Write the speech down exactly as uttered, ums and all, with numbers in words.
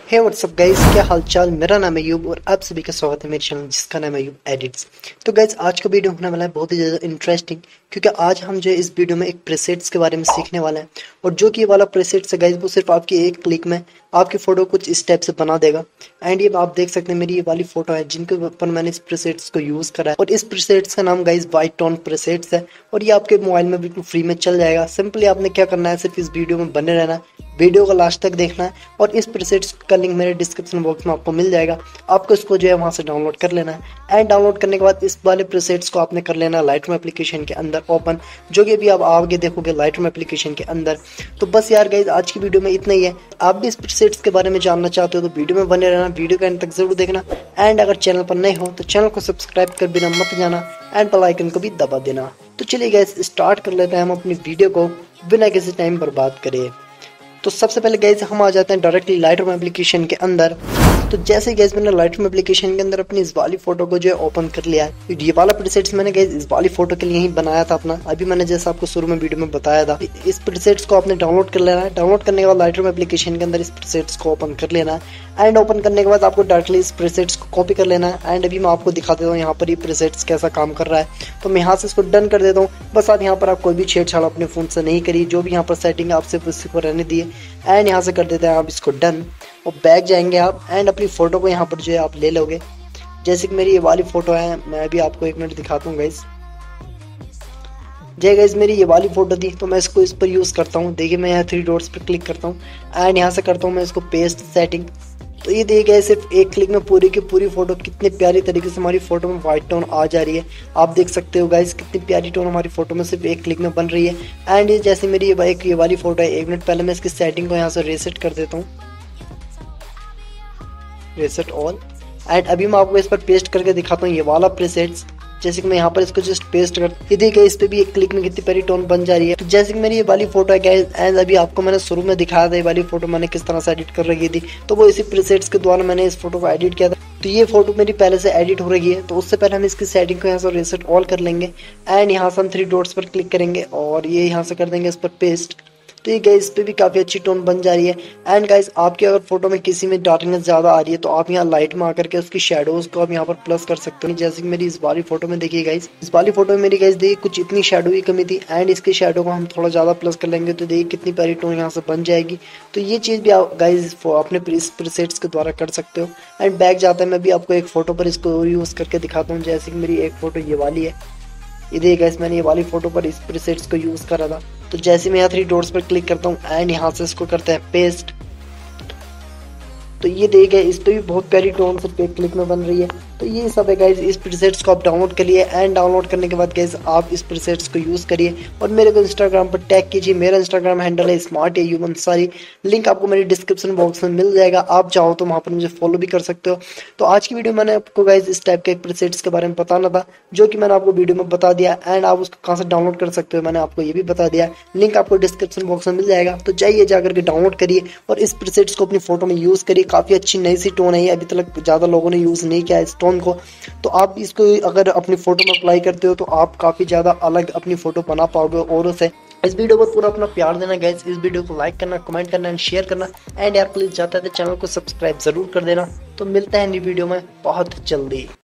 हे WhatsApp guys, क्या हालचाल। मेरा नाम है यूब और आप सभी का स्वागत है मेरे चैनल जिसका नाम है यूब एडिट्स। तो गाइस आज का वीडियो होने वाला है बहुत ही ज़्यादा इंटरेस्टिंग, क्योंकि आज हम जो है इस वीडियो में एक प्रेसेट्स के बारे में सीखने वाले हैं। और जो कि ये वाला प्रेसेट्स है गाइस, वो सिर्फ आपकी एक क्लिक में आपकी फ़ोटो कुछ इस टाइप से बना देगा। एंड ये आप देख सकते हैं मेरी ये वाली फ़ोटो है जिनके ऊपर मैंने इस प्रेसेट्स को यूज़ करा है। और इस प्रेसेट्स का नाम गाइस वाइट टोन प्रेसेट्स है और ये आपके मोबाइल में बिल्कुल फ्री में चल जाएगा। सिंपली आपने क्या करना है, सिर्फ इस वीडियो में बने रहना है, वीडियो को लास्ट तक देखना है और इस प्रीसेट्स का लिंक मेरे डिस्क्रिप्शन बॉक्स में आपको मिल जाएगा। आपको इसको जो है वहाँ से डाउनलोड कर लेना है। एंड डाउनलोड करने के बाद इस वाले प्रीसेट्स को आपने कर लेना है लाइटरूम एप्लीकेशन के अंदर ओपन, जो कि अभी आप आगे देखोगे लाइटरूम एप्लीकेशन के अंदर। तो बस यार गाइज आज की वीडियो में इतना ही है। आप भी इस प्रीसेट्स के बारे में जानना चाहते हो तो वीडियो में बने रहना, वीडियो का अंत तक जरूर देखना। एंड अगर चैनल पर नए हो तो चैनल को सब्सक्राइब कर बिना मत जाना एंड बेल आइकन को भी दबा देना। तो चलिए गाइज स्टार्ट कर लेते हैं हम अपनी वीडियो को बिना किसी टाइम बर्बाद करे। तो सबसे पहले गाइस हम आ जाते हैं डायरेक्टली लाइटरूम एप्लीकेशन के अंदर। तो जैसे गाइस मैंने लाइटरूम एप्लीकेशन के अंदर अपनी इस वाली फोटो को जो है ओपन कर लिया है। ये वाला प्रीसेट्स मैंने गाइस इस वाली फोटो के लिए ही बनाया था अपना। अभी मैंने जैसा आपको शुरू में वीडियो में बताया था, इस प्रीसेट्स को आपने डाउनलोड कर लेना है। डाउनलोड करने के बाद लाइटरूम एप्लीकेशन के अंदर इस प्रीसेट्स को ओपन कर लेना है। एंड ओपन करने के बाद आपको डायरेक्टली इस प्रीसेट्स को कॉपी कर लेना है। एंड अभी मैं आपको दिखा देता हूँ यहाँ पर ये प्रीसेट्स कैसा काम कर रहा है। तो मैं यहाँ से इसको डन कर देता हूँ। बस आप यहाँ पर आप कोई भी छेड़छाड़ अपने फ़ोन से नहीं करिए, जो भी यहाँ पर सेटिंग है आप सिर्फ उसी को रहने दिए। एंड यहाँ से कर देते हैं आप इसको डन और बैक जाएंगे आप एंड अपनी फ़ोटो को यहाँ पर जो है आप ले लोगे। जैसे कि मेरी ये वाली फ़ोटो है, मैं अभी आपको एक मिनट दिखाता हूँ गाइस। जय गाइस मेरी ये वाली फ़ोटो थी तो मैं इसको इस पर यूज़ करता हूँ। देखिए मैं यहाँ थ्री डॉट्स पर क्लिक करता हूँ एंड यहाँ से करता हूँ मैं इसको पेस्ट सेटिंग। तो ये देखिए सिर्फ एक क्लिक में पूरी की पूरी फोटो कितनी प्यारी तरीके से हमारी फोटो में वाइट टोन आ जा रही है। आप देख सकते हो गाइस कितनी प्यारी टोन हमारी फोटो में सिर्फ एक क्लिक में बन रही है। एंड ये जैसे मेरी ये एक ये वाली फोटो है, एक मिनट पहले मैं इसकी सेटिंग को यहाँ से रीसेट कर देता हूँ, रीसेट ऑल। एंड अभी मैं आपको इस पर पेस्ट करके दिखाता हूँ ये वाला प्रीसेट्स। जैसे कि मैं यहाँ पर इसको जस्ट पेस्ट कर, ये देखिए इस पे भी एक क्लिक में कितनी प्यारी टोन बन जा रही है। तो जैसे कि मेरी ये वाली फोटो है गाइस, एंड अभी आपको मैंने शुरू में दिखाया था ये वाली फोटो मैंने किस तरह से एडिट कर रखी थी। तो वो इसी प्रीसेट्स के द्वारा मैंने इस फोटो को एडिट किया था। तो ये फोटो मेरी पहले से एडिट हो रही है। तो उससे पहले हम इसकी सेटिंग को यहाँ से रीसेट ऑल कर लेंगे एंड यहाँ से हम थ्री डॉट्स पर क्लिक करेंगे और ये यहाँ से कर देंगे इस पर पेस्ट। तो ये गाइस इस पे भी काफ़ी अच्छी टोन बन जा रही है। एंड गाइस आपकी अगर फोटो में किसी में डार्कनेस ज़्यादा आ रही है तो आप यहाँ लाइट में आकर के उसकी शेडोज़ को आप यहाँ पर प्लस कर सकते हो। जैसे कि मेरी इस वाली फोटो में देखिए गाइस, इस वाली फोटो में मेरी गाइस देखिए कुछ इतनी शेडो की कमी थी एंड इसकी शेडो को हम थोड़ा ज़्यादा प्लस कर लेंगे तो देखिए कितनी प्यारी टोन यहाँ से बन जाएगी। तो ये चीज़ भी आप गाइस अपने प्रीसेट्स के द्वारा कर सकते हो। एंड बैक जाता है मैं भी आपको एक फ़ोटो पर इसको यूज़ करके दिखाता हूँ। जैसे कि मेरी एक फ़ोटो ये वाली है, ये देखिए गाइस मैंने ये वाली फोटो पर इस प्रीसेट्स को यूज़ करा था। तो जैसे मैं यहाँ थ्री डॉट्स पर क्लिक करता हूँ एंड यहाँ से इसको करते हैं पेस्ट। तो ये देखिए इस पर भी बहुत प्यारी टोन से पे क्लिक में बन रही है। तो ये सब है गाइज, इस प्रीसेट्स को आप डाउनलोड करिए एंड डाउनलोड करने के बाद गाइज आप इस प्रीसेट्स को यूज़ करिए और मेरे को इंस्टाग्राम पर टैग कीजिए। मेरा इंस्टाग्राम हैंडल है स्मार्ट यूब अंसारी, लिंक आपको मेरे डिस्क्रिप्शन बॉक्स में मिल जाएगा। आप चाहो तो वहाँ पर मुझे फॉलो भी कर सकते हो। तो आज की वीडियो मैंने आपको गाइज इस टाइप के प्रीसेट्स के बारे में बताना था, जो कि मैंने आपको वीडियो में बता दिया। एंड आप उसको कहाँ से डाउनलोड कर सकते हो मैंने आपको ये भी बता दिया, लिंक आपको डिस्क्रिप्शन बॉक्स में मिल जाएगा। तो जाइए जाकर के डाउनलोड करिए और इस प्रीसेट्स को अपनी फोटो में यूज़ करिए। काफ़ी अच्छी नई सी टोन है ये, अभी तक ज़्यादा लोगों ने यूज़ नहीं किया इस टोन को। तो आप इसको अगर अपनी फोटो में अप्लाई करते हो तो आप काफ़ी ज़्यादा अलग अपनी फोटो बना पाओगे औरों से। इस वीडियो पर पूरा अपना प्यार देना गाइस, इस वीडियो को लाइक करना, कमेंट करना एंड शेयर करना। एंड यार प्लीज़ जाता है तो चैनल को सब्सक्राइब जरूर कर देना। तो मिलते हैं नई वीडियो में बहुत जल्दी।